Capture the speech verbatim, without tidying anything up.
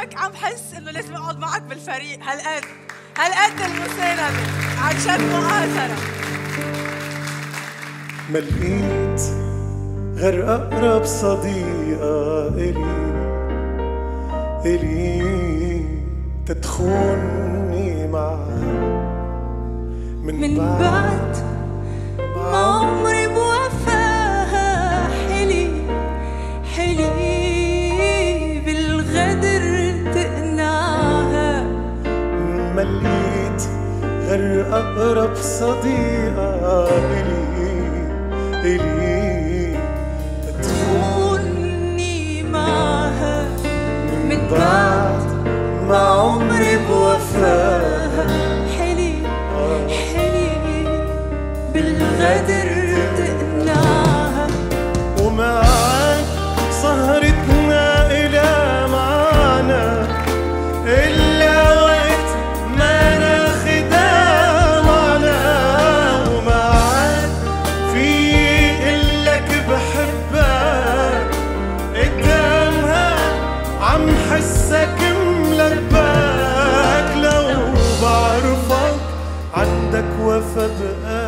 هيك عم حس إنه لازم أقعد معك بالفريق. هالقد هالقد المساندة عن شد مؤازرة. ما لقيت غير أقرب صديقة إلي إلي تدخلني معها من, من بعد, بعد ما عمري بوفاها. حلي حلي بالغدر تقنعها. ما لقيت غير أقرب صديقة إلي إلي تدخلني معها من بعد ما عمري بوفاها. حلي حلي بالغدر تقنعها. ومعك سهرتنا إلى معنا إلا وقت ما ناخدها معنا. ومعك في إلك بحبك قدامها عم حسك ملبك. لو بعرفك عندك وفا بقى